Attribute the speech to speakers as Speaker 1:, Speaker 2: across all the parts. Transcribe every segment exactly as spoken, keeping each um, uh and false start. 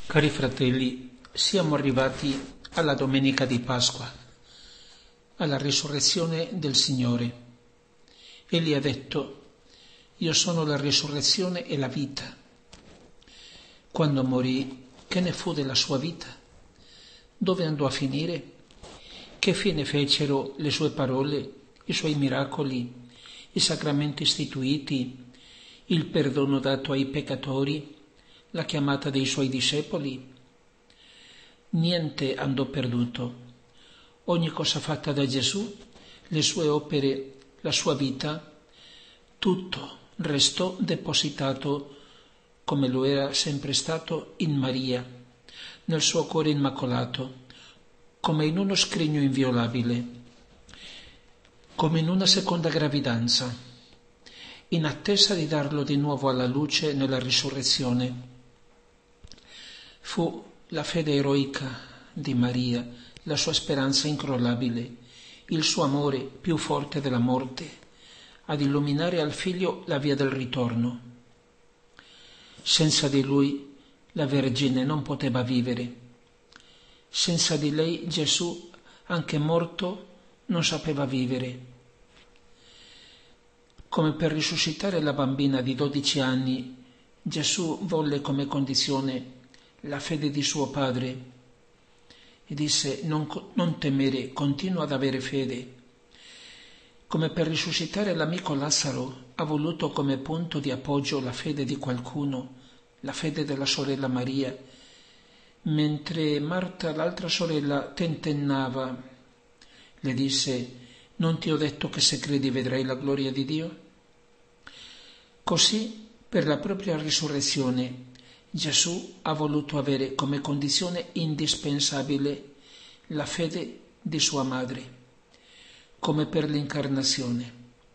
Speaker 1: Cari fratelli, siamo arrivati alla domenica di Pasqua, alla risurrezione del Signore. Egli ha detto: io sono la risurrezione e la vita. Quando morì, che ne fu della sua vita? Dove andò a finire? Che fine fecero le sue parole, i suoi miracoli, i sacramenti istituiti, il perdono dato ai peccatori, la chiamata dei suoi discepoli? Niente andò perduto. Ogni cosa fatta da Gesù, le sue opere, la sua vita, tutto restò depositato come lo era sempre stato in Maria, nel suo cuore immacolato, come in uno scrigno inviolabile, come in una seconda gravidanza, in attesa di darlo di nuovo alla luce nella risurrezione. Fu la fede eroica di Maria, la sua speranza incrollabile, il suo amore più forte della morte, ad illuminare al figlio la via del ritorno. Senza di lui la Vergine non poteva vivere. Senza di lei Gesù, anche morto, non sapeva vivere. Come per risuscitare la bambina di dodici anni, Gesù volle come condizione la fede di suo padre e disse: non, non temere, continua ad avere fede. Come per risuscitare l'amico Lazzaro, ha voluto come punto di appoggio la fede di qualcuno, la fede della sorella Maria, mentre Marta, l'altra sorella, tentennava. Le disse: non ti ho detto che se credi vedrai la gloria di Dio? Così, per la propria risurrezione, Gesù ha voluto avere come condizione indispensabile la fede di sua madre, come per l'incarnazione.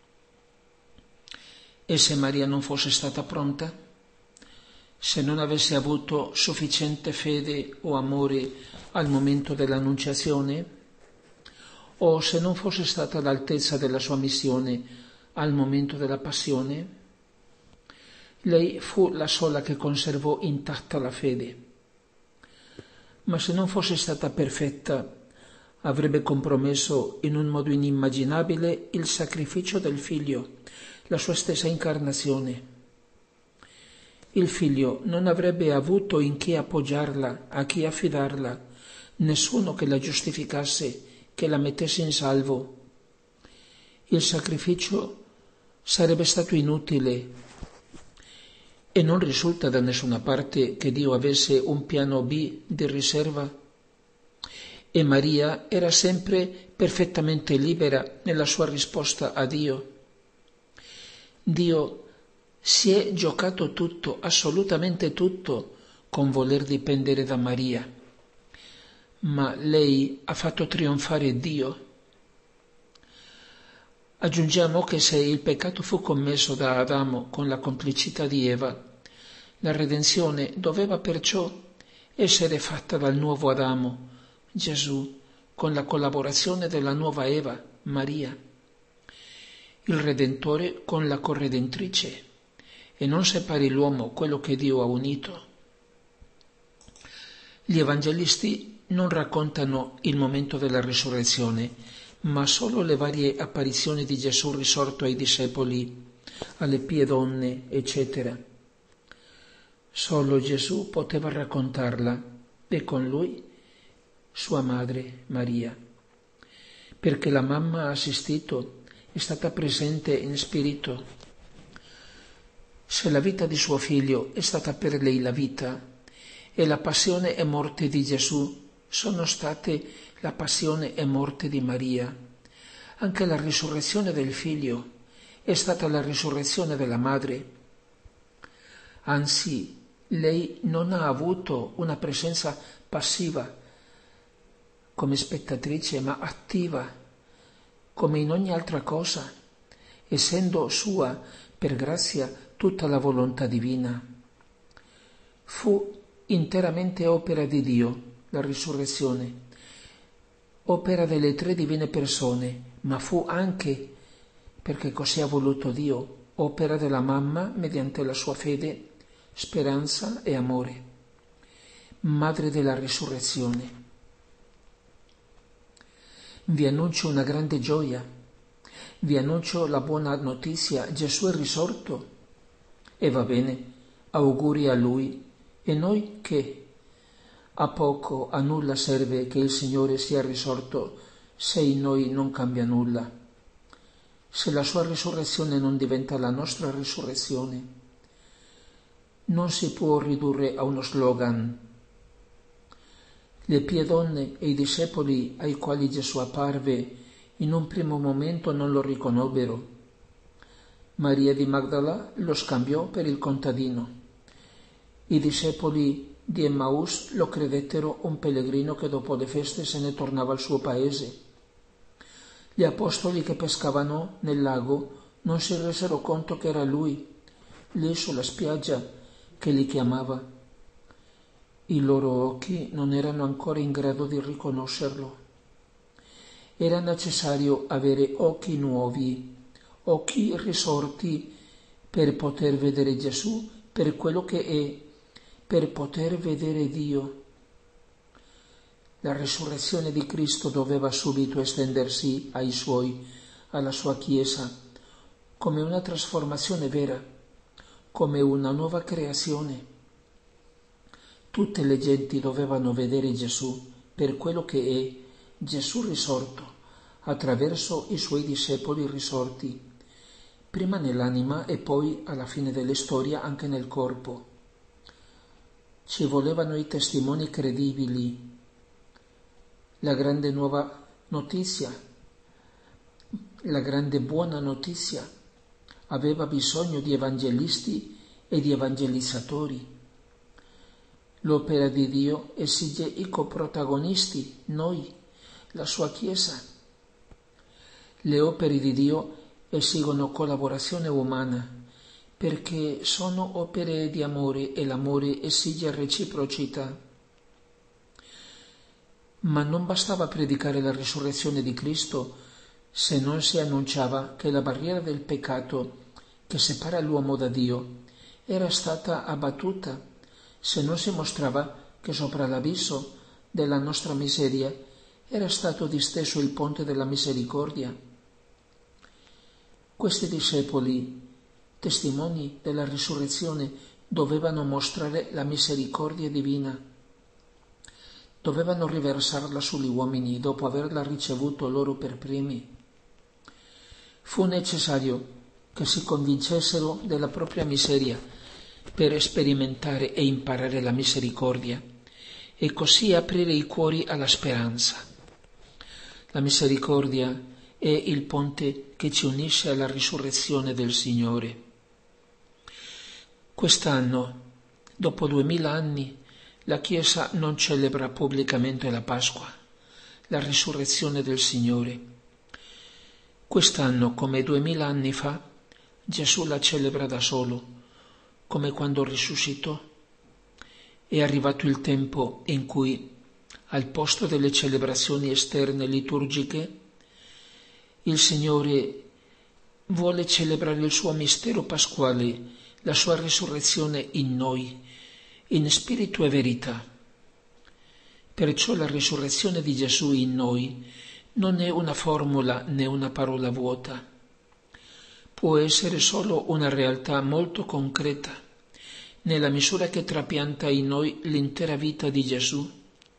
Speaker 1: E se Maria non fosse stata pronta? Se non avesse avuto sufficiente fede o amore al momento dell'annunciazione? O se non fosse stata all'altezza della sua missione al momento della passione? Lei fu la sola che conservò intatta la fede. Ma se non fosse stata perfetta, avrebbe compromesso in un modo inimmaginabile il sacrificio del figlio, la sua stessa incarnazione. Il figlio non avrebbe avuto in chi appoggiarla, a chi affidarla, nessuno che la giustificasse, che la mettesse in salvo. Il sacrificio sarebbe stato inutile. E non risulta da nessuna parte che Dio avesse un piano B di riserva. E Maria era sempre perfettamente libera nella sua risposta a Dio. Dio si è giocato tutto, assolutamente tutto, con voler dipendere da Maria. Ma lei ha fatto trionfare Dio. Aggiungiamo che se il peccato fu commesso da Adamo con la complicità di Eva, la redenzione doveva perciò essere fatta dal nuovo Adamo, Gesù, con la collaborazione della nuova Eva, Maria. Il Redentore con la corredentrice, e non separi l'uomo quello che Dio ha unito. Gli evangelisti non raccontano il momento della risurrezione, ma solo le varie apparizioni di Gesù risorto ai discepoli, alle pie donne, eccetera. Solo Gesù poteva raccontarla, e con lui sua madre Maria, perché la mamma ha assistito, è stata presente in spirito. Se la vita di suo figlio è stata per lei la vita, e la passione e morte di Gesù sono state la passione e morte di Maria, anche la risurrezione del figlio è stata la risurrezione della madre. Anzi, lei non ha avuto una presenza passiva come spettatrice, ma attiva, come in ogni altra cosa, essendo sua per grazia tutta la volontà divina. Fu interamente opera di Dio, la risurrezione, opera delle tre divine persone, ma fu anche, perché così ha voluto Dio, opera della mamma mediante la sua fede, speranza e amore. Madre della Risurrezione. Vi annuncio una grande gioia, vi annuncio la buona notizia, Gesù è risorto. E va bene, auguri a Lui. E noi che? A poco, a nulla serve che il Signore sia risorto se in noi non cambia nulla. Se la sua risurrezione non diventa la nostra risurrezione, non si può ridurre a uno slogan. Le pie donne e i discepoli ai quali Gesù apparve in un primo momento non lo riconobbero. Maria di Magdala lo scambiò per il contadino. I discepoli di Emmaus lo credettero un pellegrino che dopo le feste se ne tornava al suo paese. Gli apostoli che pescavano nel lago non si resero conto che era lui, lì sulla spiaggia, che li chiamava. I loro occhi non erano ancora in grado di riconoscerlo. Era necessario avere occhi nuovi, occhi risorti per poter vedere Gesù per quello che è, per poter vedere Dio. La risurrezione di Cristo doveva subito estendersi ai suoi, alla sua Chiesa, come una trasformazione vera, come una nuova creazione. Tutte le genti dovevano vedere Gesù per quello che è, Gesù risorto, attraverso i suoi discepoli risorti, prima nell'anima e poi alla fine della storia anche nel corpo. Ci volevano i testimoni credibili, la grande nuova notizia, la grande buona notizia aveva bisogno di evangelisti e di evangelizzatori. L'opera di Dio esige i coprotagonisti, noi, la sua Chiesa. Le opere di Dio esigono collaborazione umana, perché sono opere di amore e l'amore esige reciprocità. Ma non bastava predicare la risurrezione di Cristo se non si annunciava che la barriera del peccato che separa l'uomo da Dio era stata abbattuta, se non si mostrava che sopra l'abisso della nostra miseria era stato disteso il ponte della misericordia. Questi discepoli, testimoni della risurrezione, dovevano mostrare la misericordia divina. Dovevano riversarla sugli uomini dopo averla ricevuto loro per primi. Fu necessario che si convincessero della propria miseria per sperimentare e imparare la misericordia e così aprire i cuori alla speranza. La misericordia è il ponte che ci unisce alla risurrezione del Signore. Quest'anno, dopo duemila anni, la Chiesa non celebra pubblicamente la Pasqua, la risurrezione del Signore. Quest'anno, come duemila anni fa, Gesù la celebra da solo, come quando risuscitò. È arrivato il tempo in cui, al posto delle celebrazioni esterne liturgiche, il Signore vuole celebrare il suo mistero pasquale, la sua risurrezione in noi, in spirito e verità. Perciò la risurrezione di Gesù in noi non è una formula né una parola vuota. Può essere solo una realtà molto concreta, nella misura che trapianta in noi l'intera vita di Gesù.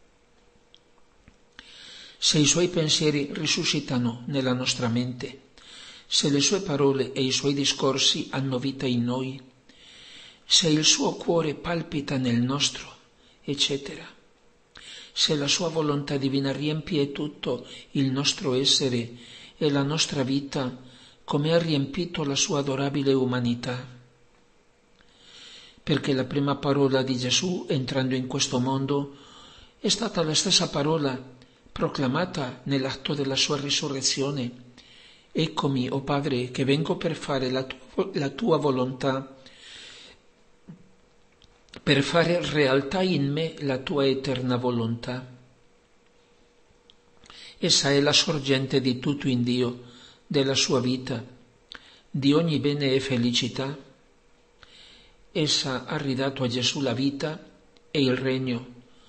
Speaker 1: Se i suoi pensieri risuscitano nella nostra mente, se le sue parole e i suoi discorsi hanno vita in noi, se il suo cuore palpita nel nostro, eccetera, se la sua volontà divina riempie tutto il nostro essere e la nostra vita, come ha riempito la sua adorabile umanità. Perché la prima parola di Gesù entrando in questo mondo è stata la stessa parola proclamata nell'atto della sua risurrezione. Eccomi, o Padre, che vengo per fare la tua, la tua volontà, per fare realtà in me la tua eterna volontà. Essa è la sorgente di tutto in Dio, della sua vita, di ogni bene e felicità. Essa ha ridato a Gesù la vita e il regno,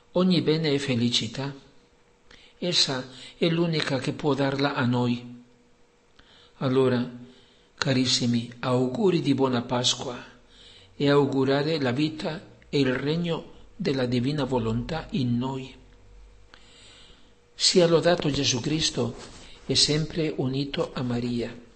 Speaker 1: ogni bene e felicità. Essa è l'unica che può darla a noi. Allora, carissimi, auguri di buona Pasqua e augurare la vita e il regno della divina volontà in noi. Sia lodato Gesù Cristo e sempre unito a Maria.